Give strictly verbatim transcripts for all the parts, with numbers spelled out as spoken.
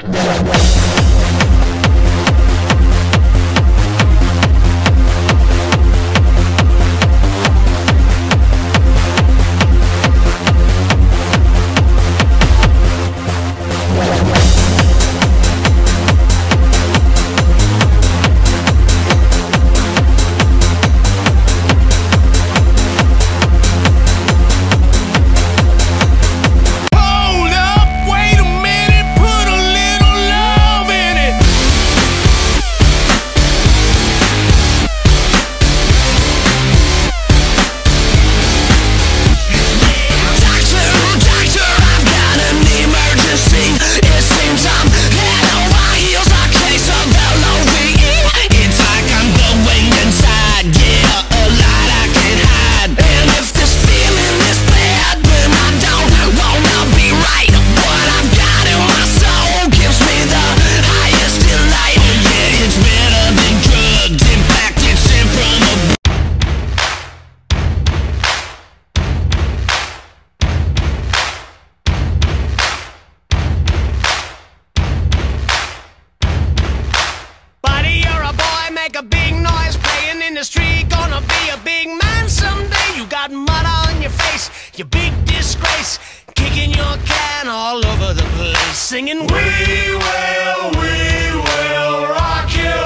Make a big noise playing in the street. Gonna be a big man someday. You got mud on your face, you big disgrace. Kicking your can all over the place, singing, we will, we will rock you.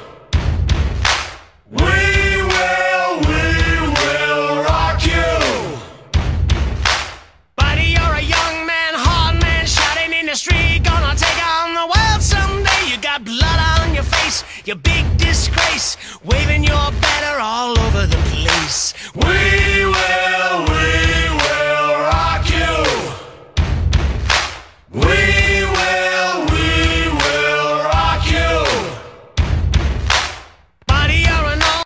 We will, we will rock you. Buddy, you're a young man, hard man, shouting in the street. Gonna take on the world someday. You got blood on your face, you big disgrace, waving your banner all over the place. We